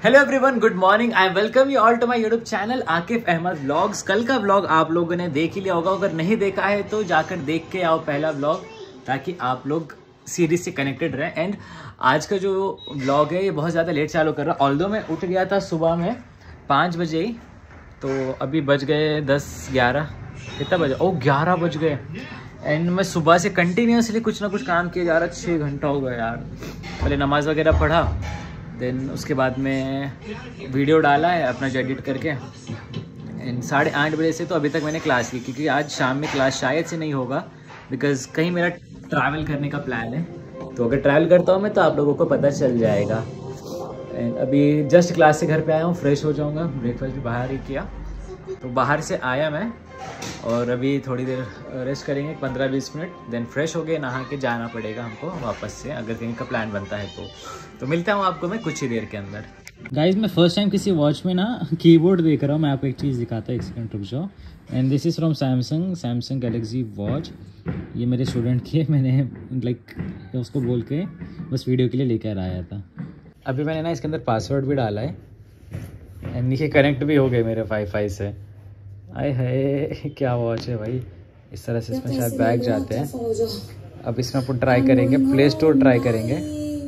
Hello everyone, good morning. I welcome you all to my YouTube channel Akif Ahmed vlogs. कल का vlog आप लोगों ने देख ही लिया होगा, अगर नहीं देखा है तो जाकर देख के आओ पहला व्लॉग, ताकि आप लोग सीरीज से कनेक्टेड रहें। एंड आज का जो व्लॉग है ये बहुत ज़्यादा लेट चालू कर रहा है। ऑल्दो मैं उठ गया था सुबह में 5 बजे ही, तो अभी बज गए 10-11, कितना बजे? ओह 11 बज गए। एंड मैं सुबह से कंटिन्यूसली कुछ ना कुछ काम किया जा रहा है। 6 घंटा हो गया यार। पहले नमाज़ वगैरह पढ़ा, देन उसके बाद में वीडियो डाला है अपना जो एडिट करके। एंड 8:30 बजे से तो अभी तक मैंने क्लास की, क्योंकि आज शाम में क्लास शायद से नहीं होगा, बिकॉज़ कहीं मेरा ट्रैवल करने का प्लान है। तो अगर ट्रैवल करता हूँ मैं तो आप लोगों को पता चल जाएगा। एंड अभी जस्ट क्लास से घर पे आया हूँ, फ्रेश हो जाऊँगा। ब्रेकफास्ट भी बाहर ही किया, तो बाहर से आया मैं, और अभी थोड़ी देर रेस्ट करेंगे 15-20 मिनट, देन फ्रेश हो गए, नहा के जाना पड़ेगा हमको वापस से, अगर कहीं का प्लान बनता है तो मिलता हूँ आपको मैं कुछ ही देर के अंदर। गाइज मैं फर्स्ट टाइम किसी वॉच में ना कीबोर्ड देख रहा हूँ। मैं आपको एक चीज़ दिखाता हूँ, एक सेकंड रुक जाओ। And this is from Samsung Galaxy Watch. ये मेरे स्टूडेंट की है, मैंने उसको बोल के बस वीडियो के लिए लेकर आया था। अभी मैंने ना इसके अंदर पासवर्ड भी डाला है, एंड ये कनेक्ट भी हो गए मेरे वाईफाई से। आए है क्या वॉच है भाई। इस तरह से इसमें शायद बैग जाते हैं। अब इसमें अपन ट्राई करेंगे, प्ले स्टोर ट्राई करेंगे।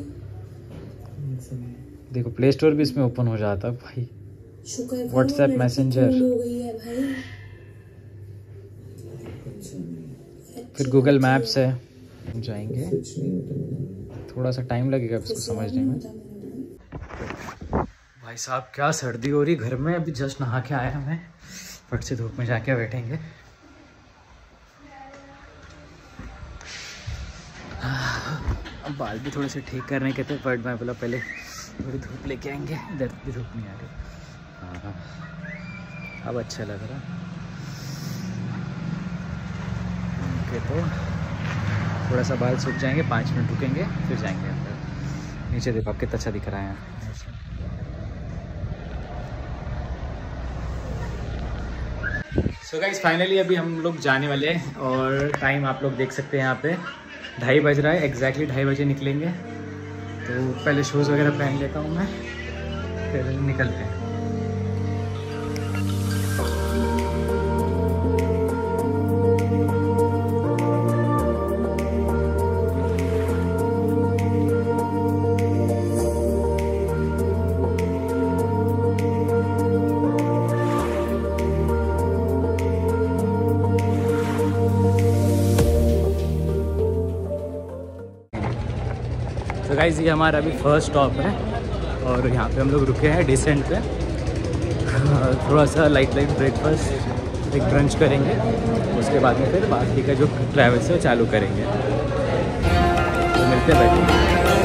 देखो प्ले स्टोर भी इसमें ओपन हो जाता है भाई। व्हाट्सएप मैसेंजर, फिर गूगल मैप्स है। जाएंगे, थोड़ा सा टाइम लगेगा इसको समझने में। भाई साहब क्या सर्दी हो रही घर में। अभी जस्ट नहा के आया मैं, फट से धूप में जाके बैठेंगे। अब बाल भी थोड़े से ठीक करने के थे, बट मैं बोला पहले थोड़ी धूप लेके आएंगे। इधर भी धूप नहीं आ रही। हाँ अब अच्छा लग रहा। ओके, तो थोड़ा सा बाल सूख जाएंगे, 5 मिनट रुकेंगे, फिर जाएंगे अंदर। नीचे देखो आप कितना अच्छा दिख रहा है। सो गाइस फाइनली अभी हम लोग जाने वाले हैं, और टाइम आप लोग देख सकते हैं यहाँ पे 2:30 बज रहा है। एग्जैक्टली 2:30 बजे निकलेंगे। तो पहले शूज़ वगैरह पहन लेता हूँ मैं, फिर निकलते हैं। तो गाइस ये हमारा अभी फर्स्ट स्टॉप है, और यहाँ पे हम लोग रुके हैं डिसेंट पे। थोड़ा सा लाइट ब्रेकफास्ट, एक ब्रंच करेंगे, उसके बाद में फिर बाकी का जो ट्रैवल से चालू करेंगे। तो मिलते हैं बैठे।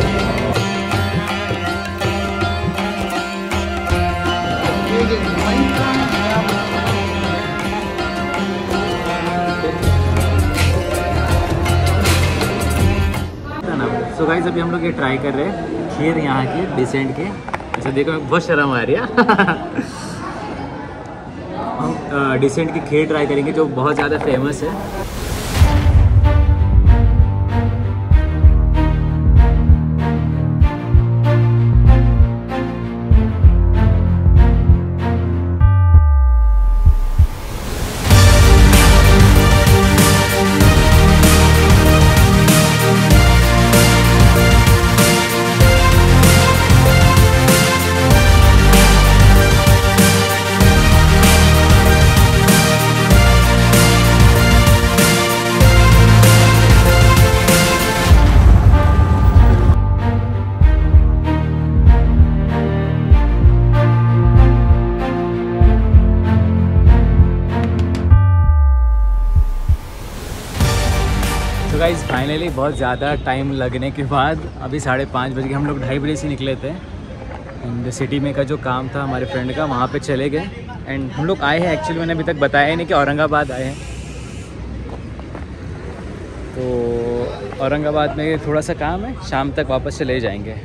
तो गाइस अभी हम लोग ये ट्राई कर रहे हैं खीर यहाँ की डिसेंट के। अच्छा देखो बहुत शर्म आ रही है। हम डिसेंट की खीर ट्राई करेंगे, जो बहुत ज़्यादा फेमस है। तो गाइस फाइनली बहुत ज़्यादा टाइम लगने के बाद अभी 5:30 बज गए। हम लोग 2:30 बजे से निकले थे। एंड सिटी में का जो काम था हमारे फ्रेंड का, वहाँ पे चले गए। एंड हम लोग आए हैं, एक्चुअली मैंने अभी तक बताया ही नहीं कि औरंगाबाद आए हैं। तो औरंगाबाद में थोड़ा सा काम है, शाम तक वापस चले जाएंगे।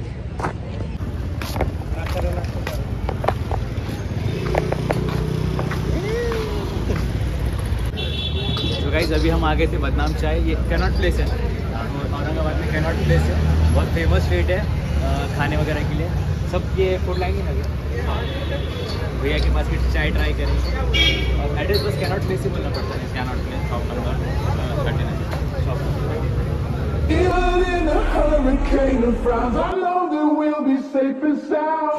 तो गाइस अभी हम आ गए थे बदनाम चाय। ये कैनॉट प्लेस है औरंगाबाद में, कैनॉट प्लेस है, बहुत फेमस स्ट्रीट है खाने वगैरह के लिए। सब ये फूड लाइन ही लगे भैया के पास फिर चाय ट्राई करेंगे। और एड्रेस बस कैनॉट प्लेस ही बोलना पड़ता है, Connaught Place shop number 39 shop number. Even in a hurricane of frowns, I know that we'll be safe and sound.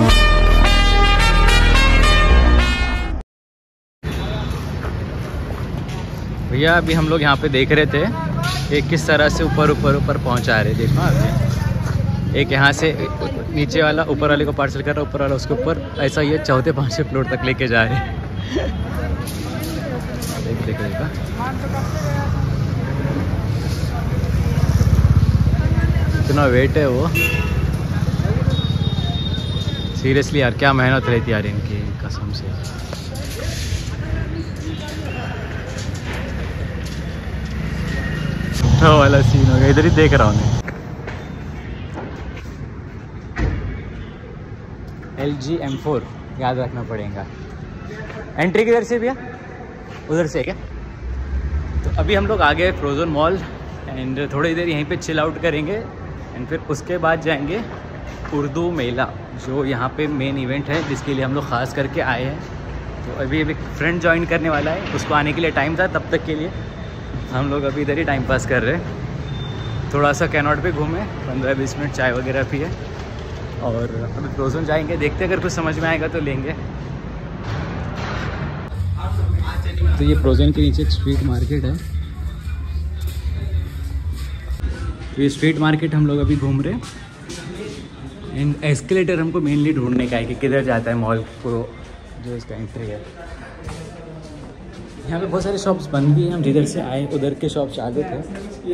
भैया अभी हम लोग यहाँ पे देख रहे थे एक किस तरह से ऊपर पहुँचा रहे, देखो अभी एक यहाँ से नीचे वाला ऊपर वाले को पार्सल कर रहा है, ऊपर वाला उसके ऊपर, ऐसा ये चौथे पांचवें फ्लोर तक लेके जा रहे हैं। देखा कितना वेट है वो, सीरियसली यार क्या मेहनत रहती यार इनकी, कसम से। तो वाला सीन हो गया, इधर ही देख रहा हूँ मैं। LG M4 याद रखना पड़ेगा। एंट्री किधर से भैया? उधर से क्या? तो अभी हम लोग आ गए फ्रोजन मॉल एंड थोड़ी देर यहीं पे चिल आउट करेंगे एंड फिर उसके बाद जाएंगे उर्दू मेला, जो यहाँ पे मेन इवेंट है जिसके लिए हम लोग ख़ास करके आए हैं। तो अभी एक फ्रेंड ज्वाइन करने वाला है, उसको आने के लिए टाइम था, तब तक के लिए हम लोग अभी इधर ही टाइम पास कर रहे हैं। थोड़ा सा कैनॉट पे घूमे, 15-20 मिनट चाय वगैरह पिए और अभी फ्रोजन जाएंगे, देखते अगर कुछ समझ में आएगा तो लेंगे। तो ये फ्रोजन के नीचे एक स्ट्रीट मार्केट है, तो ये स्ट्रीट मार्केट हम लोग अभी घूम रहे हैं एंड एस्केलेटर हमको मेनली ढूंढने का है कि किधर जाता है मॉल को, जो इसका एंट्री है। यहाँ पे बहुत सारे शॉप्स बंद भी हैं, हम जिधर से आए उधर के शॉप्स आगे थे।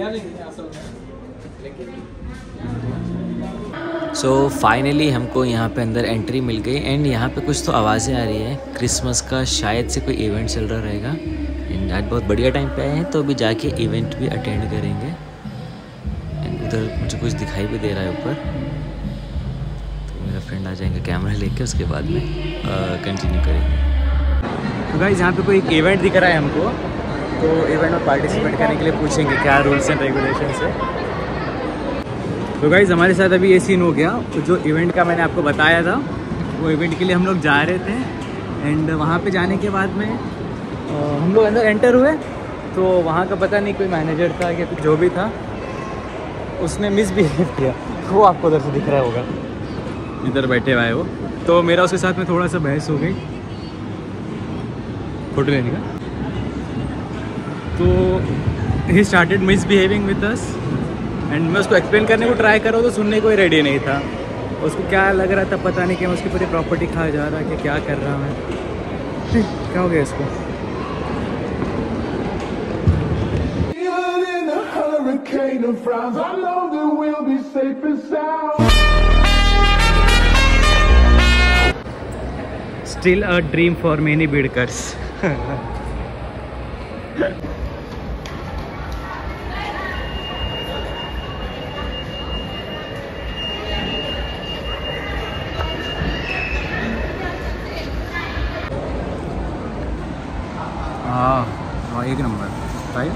सो फाइनली हमको यहाँ पे अंदर एंट्री मिल गई एंड यहाँ पे कुछ तो आवाज़ें आ रही है, क्रिसमस का शायद से कोई इवेंट चल रहा रहेगा एंड आज बहुत बढ़िया टाइम पे आए हैं, तो अभी जाके इवेंट भी अटेंड करेंगे। एंड उधर मुझे कुछ दिखाई भी दे रहा है ऊपर, तो मेरा फ्रेंड आ जाएंगे कैमरा लेके, उसके बाद में कंटिन्यू करेंगे। तो गाइस यहाँ पे कोई एक इवेंट दिख रहा है हमको, तो इवेंट में पार्टिसिपेट करने के लिए पूछेंगे क्या रूल्स एंड रेगुलेशंस है। तो गाइस हमारे साथ अभी ये सीन हो गया, तो जो इवेंट का मैंने आपको बताया था वो इवेंट के लिए हम लोग जा रहे थे एंड वहाँ पे जाने के बाद में हम लोग अंदर एंटर हुए, तो वहाँ का पता नहीं कोई मैनेजर था या जो भी था, उसने मिसबिहेव किया, वो आपको उधर से दिख रहा होगा, इधर बैठे हुआ है वो। तो मेरा उसके साथ में थोड़ा सा बहस हो गई फोटो लेने का, तो ही started misbehaving with us and मैं उसको एक्सप्लेन करने को ट्राई कर रहा हूँ तो सुनने को ही रेडी नहीं था। उसको क्या लग रहा था पता नहीं कि मैं उसकी पूरी प्रॉपर्टी खा जा रहा कि क्या कर रहा मैं, क्या हो गया इसको। Even in a hurricane of frowns, I know that we'll be safe and sound. Still a dream for many bidkers. हाँ एक नंबर भाई।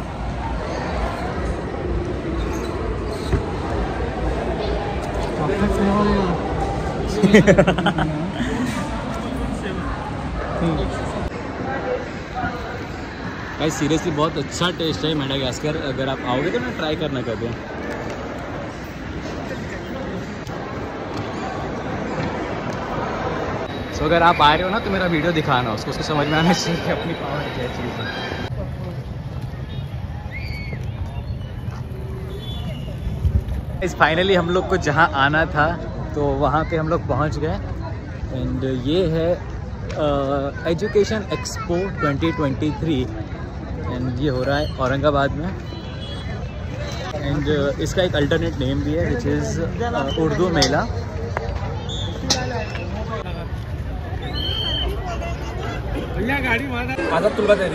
भाई सीरियसली बहुत अच्छा टेस्ट है मेडागास्कर, अगर आप आओगे तो मैं ट्राई करना कभी। तो अगर आप आ रहे हो ना तो मेरा वीडियो दिखाना, उसको समझ में आना चाहिए कि अपनी पावर क्या चीज़ है। इस फाइनली हम लोग को जहाँ आना था तो वहाँ पे हम लोग पहुँच गए एंड ये है एजुकेशन एक्सपो 2023 एंड ये हो रहा है औरंगाबाद में एंड इसका एक अल्टरनेट नेम भी है विच इज़ उर्दू मेला। आता तुला तयारी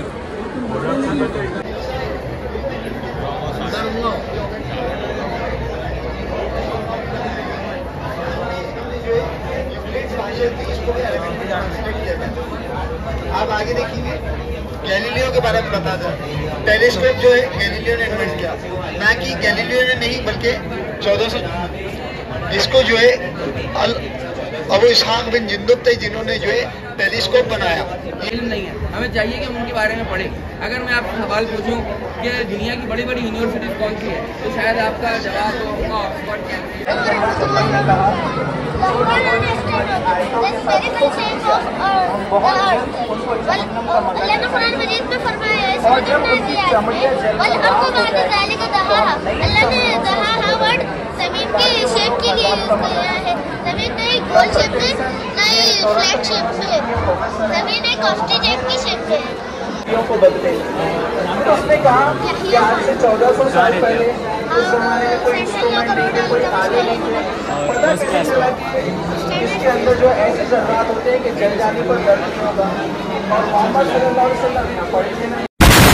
आप आगे देखेंगे गैलीलियो के बारे में बता दें। टेलीस्कोप जो है गैलीलियो ने इन्वेंट किया, ना कि गैलीलियो ने नहीं बल्कि 1400 इसको जो है और वो इसहाक बिन जिंदुब थे जिन्होंने जो है टेलीस्कोप बनाया। इल्म नहीं है, हमें चाहिए कि हम उनके बारे में पढ़ें। अगर मैं आपसे सवाल पूछूं कि दुनिया की बड़ी बड़ी यूनिवर्सिटीज कौन सी है, तो शायद आपका जवाब होगा ऑक्सफोर्ड, कैम्ब्रिज। ज़मीन की शेप की गया है, ज़मीन नहीं गोल शेप में, नहीं फ्लैट शेप में, ज़मीन एक ऑस्ट्रिच की शेप में है। को बदले फिर उसने कहा कि आज से 1400 साल पहले उस जमाने में कोई इंस्ट्रूमेंट नहीं थे, कोई आगे नहीं थे, पता कैसे चला कि इसके अंदर जो ऐसे जर्रात होते हैं कि जल जाने पर दर्द नहीं होगा। और मोहम्मद सल्लल्लाहु अलैहि वसल्लम पढ़े थे ना।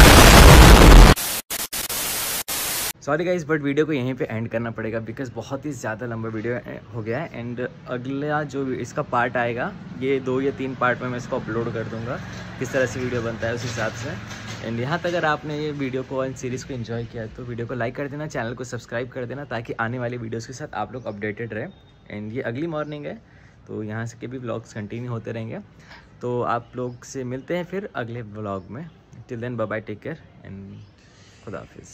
सॉरी गाइस, बट वीडियो को यहीं पे एंड करना पड़ेगा बिकॉज बहुत ही ज़्यादा लंबा वीडियो हो गया है। एंड अगला जो इसका पार्ट आएगा, ये 2 या 3 पार्ट में मैं इसको अपलोड कर दूंगा, किस तरह से वीडियो बनता है उस हिसाब से। एंड यहाँ तक अगर आपने ये वीडियो को एंड सीरीज़ को एंजॉय किया तो वीडियो को लाइक कर देना, चैनल को सब्सक्राइब कर देना, ताकि आने वाली वीडियोज़ के साथ आप लोग अपडेटेड रहे। एंड ये अगली मॉर्निंग है, तो यहाँ से के भी व्लॉग्स कंटिन्यू होते रहेंगे। तो आप लोग से मिलते हैं फिर अगले व्लॉग में। Till then bye bye, take care and खुदा हाफिज़।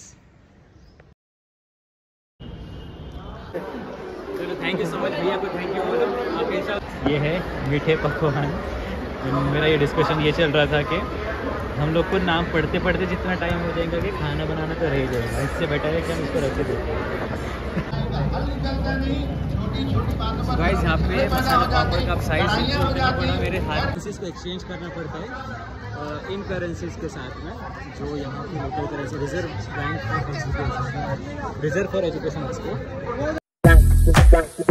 चलो थैंक यू सो मच भैया को, थैंक यू बोलो आपके साथ। ये है मीठे पकवान। मेरा ये डिस्कशन ये चल रहा था कि हम लोग को नाम पढ़ते पढ़ते जितना टाइम हो जाएगा कि खाना बनाना तो रह जाएगा, इससे बेटर है कि हम इसको रखे देते हैं। गाइस यहाँ पे मसाला पापड़ का साइज पड़ा मेरे हाथ से, इसको एक्सचेंज करना पड़ता है इन करेंसीज के साथ में, जो यहाँ की local currency reserve bank reserve for education.